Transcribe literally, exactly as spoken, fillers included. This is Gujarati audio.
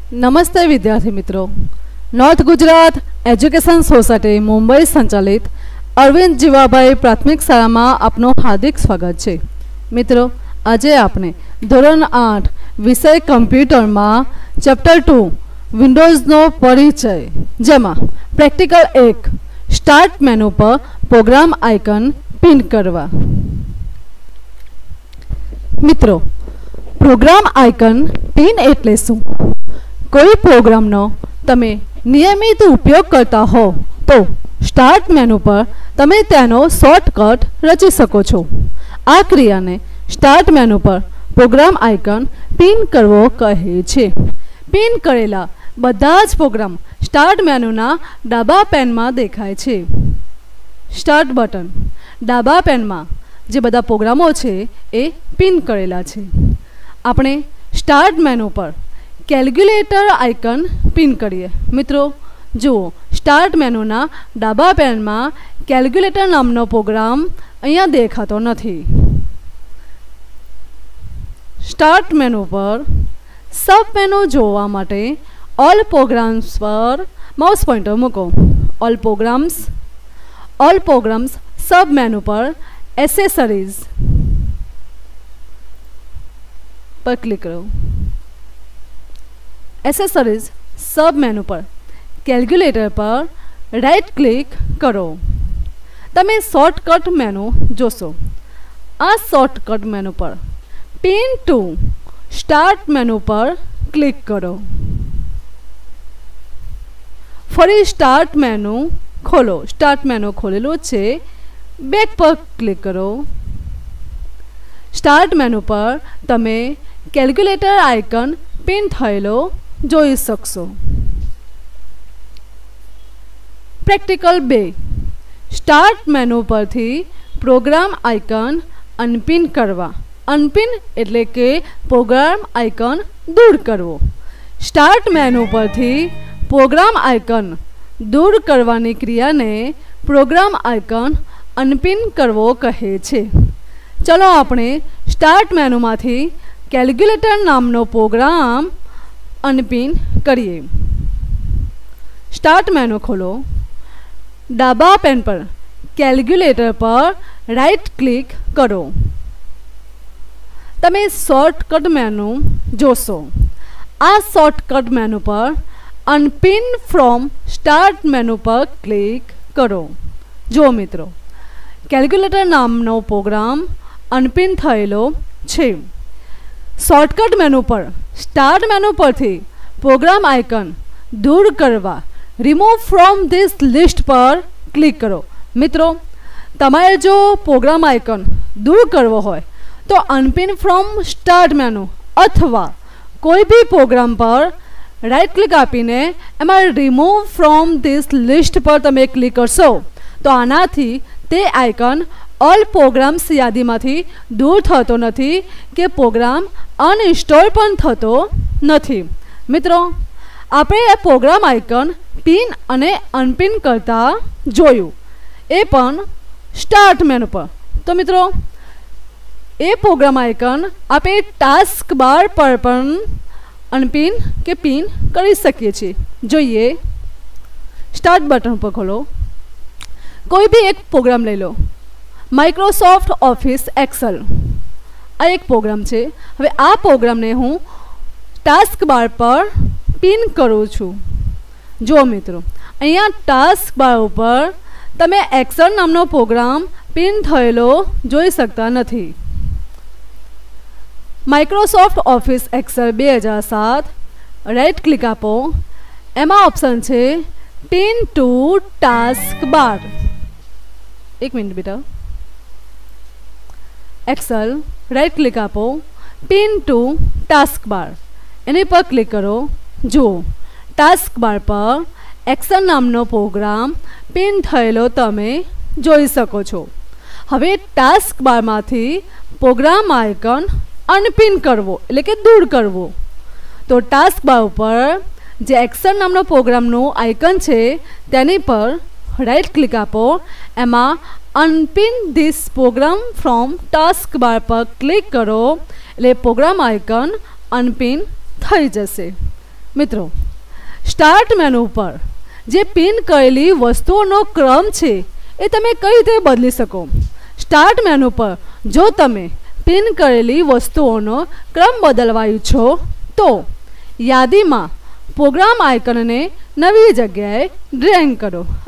નમસ્તે વિદ્યાર્થી મિત્રો, North Gujarat education society Mumbai સંચાલિત અરવિંદ જીવાભાઈ પ્રાથમિક શાળામાં આપનું હાર્દિક સ્વાગત છે. મિત્રો, આજે આપણે ધોરણ આઠ વિષય કમ્પ્યુટરમાં ચેપ્ટર ટુ વિન્ડોઝનો પરિચય, જેમાં પ્રેક્ટિકલ એક સ્ટાર્ટ મેનુ પર પ્રોગ્રામ આઇકન પિન કરવા. મિત્રો, પ્રોગ્રામ આઇકન પિન એટલે શું? કોઈ પ્રોગ્રામનો તમે નિયમિત ઉપયોગ કરતા હો તો સ્ટાર્ટ મેનુ પર તમે તેનો શોર્ટકટ રચી શકો છો. આ ક્રિયાને સ્ટાર્ટ મેનુ પર પ્રોગ્રામ આઇકન પિન કરવો કહે છે. પિન કરેલા બધા જ પ્રોગ્રામ સ્ટાર્ટ મેનુના ડાબા પેનમાં દેખાય છે. સ્ટાર્ટ બટન ડાબા પેનમાં જે બધા પ્રોગ્રામો છે એ પિન કરેલા છે. આપણે સ્ટાર્ટ મેનુ પર કેલ્ક્યુલેટર આઇકન પિન કરીએ. મિત્રો જુઓ, સ્ટાર્ટ મેનુના ડાબા પેનમાં કેલ્ક્યુલેટર નામનો પ્રોગ્રામ અહીંયા દેખાતો નથી. સ્ટાર્ટ મેનુ પર સબ મેનુ જોવા માટે ઓલ પ્રોગ્રામ્સ પર માઉસ પોઇન્ટર મૂકો. All programs all programs sub menu પર એસેસરીઝ પર ક્લિક કરો. એસેસરીઝ સબ મેનુ પર કેલ્ક્યુલેટર પર રાઇટ ક્લિક કરો. તમે શોર્ટકટ મેનુ જોશો. આ શોર્ટકટ મેનુ પર પિન ટુ સ્ટાર્ટ મેનુ પર ક્લિક કરો. ફરી સ્ટાર્ટ મેનુ ખોલો. સ્ટાર્ટ મેનુ ખોલેલું છે. બેક પર ક્લિક કરો. સ્ટાર્ટ મેનુ પર તમે કેલ્ક્યુલેટર આઇકન પિન થયેલો જોઈ શકશો. પ્રેક્ટિકલ બે સ્ટાર્ટ મેનુ પરથી પ્રોગ્રામ આઇકન અનપિન કરવા. અનપિન એટલે કે પ્રોગ્રામ આઇકન દૂર કરવો. સ્ટાર્ટ મેનુ પરથી પ્રોગ્રામ આઇકન દૂર કરવાની ક્રિયાને પ્રોગ્રામ આઇકન અનપિન કરવો કહે છે. ચલો આપણે સ્ટાર્ટ મેનુમાંથી કેલ્ક્યુલેટર નામનો પ્રોગ્રામ અનપિન કરીએ. સ્ટાર્ટ મેનુ ખોલો. ડાબા પેન પર કેલ્ક્યુલેટર પર રાઇટ ક્લિક કરો. તમે શોર્ટકટ મેનુ જોશો. આ શોર્ટકટ મેનુ પર અનપિન ફ્રોમ સ્ટાર્ટ મેનુ પર ક્લિક કરો. જુઓ મિત્રો, કેલ્ક્યુલેટર નામનો પ્રોગ્રામ અનપિન થયેલો છે. શોર્ટકટ મેનુ પર સ્ટાર્ટ મેનુ પરથી પ્રોગ્રામ આઇકન દૂર કરવા રિમૂવ ફ્રોમ ધીસ લિસ્ટ પર ક્લિક કરો. મિત્રો, તમારે જો પ્રોગ્રામ આઇકન દૂર કરવો હોય તો અનપિન ફ્રોમ સ્ટાર્ટ મેનુ અથવા કોઈ બી પ્રોગ્રામ પર રાઇટ ક્લિક આપીને એમાં રિમૂવ ફ્રોમ ધીસ લિસ્ટ પર તમે ક્લિક કરશો તો આનાથી તે આઇકન ઓલ પ્રોગ્રામ્સ યાદીમાંથી દૂર થતો નથી કે પ્રોગ્રામ અનઇન્સ્ટોલ પણ થતો નથી. મિત્રો, આપણે એ પ્રોગ્રામ આઇકન પિન અને અનપિન કરતા જોયું, એ પણ સ્ટાર્ટ મેનુ પર. તો મિત્રો, એ પ્રોગ્રામ આઇકન આપણે ટાસ્ક બાર પર પણ અનપિન કે પિન કરી શકીએ છીએ. જોઈએ, સ્ટાર્ટ બટન પર ખોલો. કોઈ બી એક પ્રોગ્રામ લઈ લો. માઇક્રોસોફ્ટ ઓફિસ એક્સેલ આ એક પ્રોગ્રામ છે. હવે આ પ્રોગ્રામને હું ટાસ્ક બાર પર પિન કરું છું. જુઓ મિત્રો, અહીંયા ટાસ્ક બાર ઉપર તમે એક્સેલ નામનો પ્રોગ્રામ પિન થયેલો જોઈ શકતા નથી. માઇક્રોસોફ્ટ ઓફિસ એક્સેલ બે હજાર સાત રાઇટ ક્લિક આપો. એમાં ઓપ્શન છે પિન ટુ ટાસ્ક બાર. એક મિનિટ બેટા. એક્સેલ રાઇટ ક્લિક આપો. પિન ટુ ટાસ્ક બાર એની પર ક્લિક કરો. જુઓ, ટાસ્ક બાર પર એક્સેલ નામનો પ્રોગ્રામ પિન થયેલો તમે જોઈ શકો છો. હવે ટાસ્ક બારમાંથી પ્રોગ્રામ આઇકન અનપિન કરવો એટલે કે દૂર કરવો તો ટાસ્ક બાર ઉપર જે એક્સેલ નામનો પ્રોગ્રામનું આઇકન છે તેની પર રાઇટ ક્લિક આપો. એમાં unpin this program from task bar પર ક્લિક કરો એટલે પ્રોગ્રામ આઇકન અનપિન થઈ જશે. મિત્રો સ્ટાર્ટ મેનુ પર જે પિન કરેલી વસ્તુઓનો ક્રમ છે એ તમે કઈ રીતે બદલી શકો? સ્ટાર્ટ મેનુ પર જો તમે પિન કરેલી વસ્તુઓનો ક્રમ બદલવા ઈચ્છો તો યાદીમાં પ્રોગ્રામ આઇકનને નવી જગ્યાએ ડ્રેગ કરો